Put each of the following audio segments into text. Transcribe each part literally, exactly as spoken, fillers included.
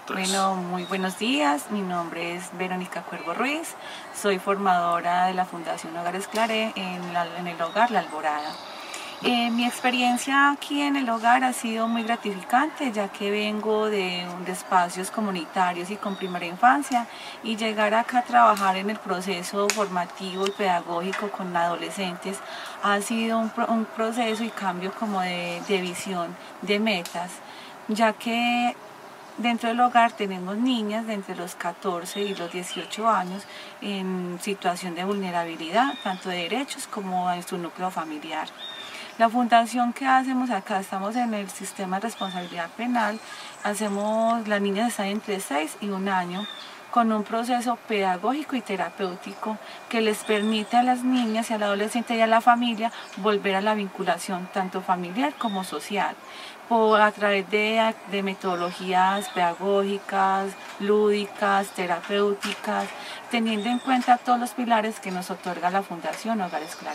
tres. Bueno, muy buenos días. Mi nombre es Verónica Cuervo Ruiz. Soy formadora de la Fundación Hogares Claré en, la, en el hogar La Alborada. Eh, mi experiencia aquí en el hogar ha sido muy gratificante, ya que vengo de, de espacios comunitarios y con primera infancia, y llegar acá a trabajar en el proceso formativo y pedagógico con adolescentes ha sido un, un proceso y cambio como de, de visión, de metas, ya que dentro del hogar tenemos niñas de entre los catorce y los dieciocho años en situación de vulnerabilidad, tanto de derechos como en su núcleo familiar. La fundación que hacemos acá, estamos en el sistema de responsabilidad penal, hacemos, las niñas están entre seis y un año, con un proceso pedagógico y terapéutico que les permite a las niñas y al adolescente y a la familia volver a la vinculación tanto familiar como social, por, a través de, de metodologías pedagógicas, lúdicas, terapéuticas, teniendo en cuenta todos los pilares que nos otorga la Fundación Hogares Claré.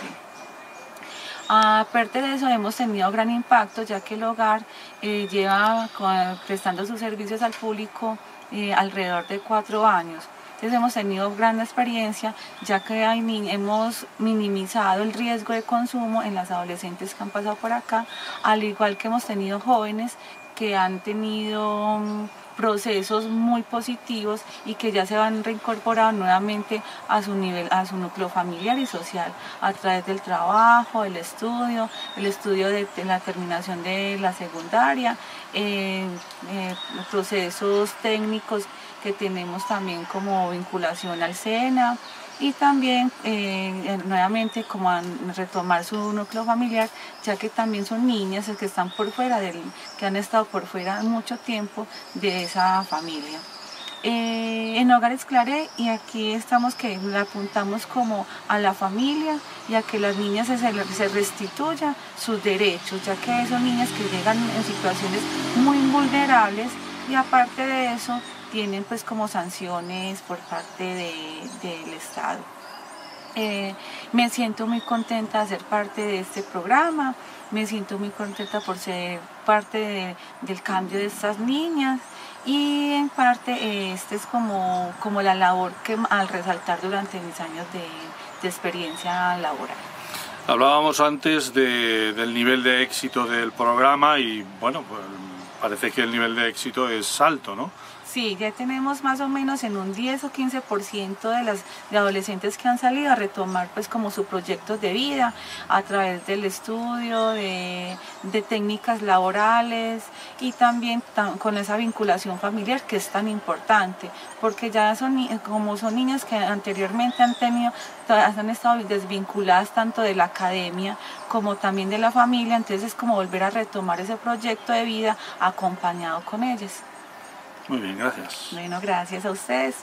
Aparte de eso, hemos tenido gran impacto, ya que el hogar eh, lleva con, prestando sus servicios al público eh, alrededor de cuatro años. Entonces hemos tenido gran experiencia, ya que hay, hemos minimizado el riesgo de consumo en las adolescentes que han pasado por acá, al igual que hemos tenido jóvenes que han tenido procesos muy positivos y que ya se van reincorporado nuevamente a su nivel, a su núcleo familiar y social, a través del trabajo, el estudio, el estudio de, de la terminación de la secundaria, eh, eh, procesos técnicos que tenemos también como vinculación al SENA, y también eh, nuevamente como a retomar su núcleo familiar, ya que también son niñas que están por fuera, del, que han estado por fuera mucho tiempo de esa familia. Eh, en Hogares Claré, y aquí estamos que le apuntamos como a la familia y a que las niñas se, se restituyan sus derechos, ya que son niñas que llegan en situaciones muy vulnerables, y aparte de eso tienen pues como sanciones por parte de, del Estado. Eh, me siento muy contenta de ser parte de este programa, me siento muy contenta por ser parte de, del cambio de estas niñas, y en parte eh, este es como, como la labor que al resaltar durante mis años de, de experiencia laboral. Hablábamos antes de, del nivel de éxito del programa y bueno, pues parece que el nivel de éxito es alto, ¿no? Sí, ya tenemos más o menos en un diez o quince por ciento de las de adolescentes que han salido a retomar pues como sus proyectos de vida a través del estudio, de, de técnicas laborales, y también tan, con esa vinculación familiar que es tan importante, porque ya son, como son niñas que anteriormente han tenido, han estado desvinculadas tanto de la academia como también de la familia, entonces es como volver a retomar ese proyecto de vida acompañado con ellas. Muy bien, gracias. Bueno, gracias a ustedes.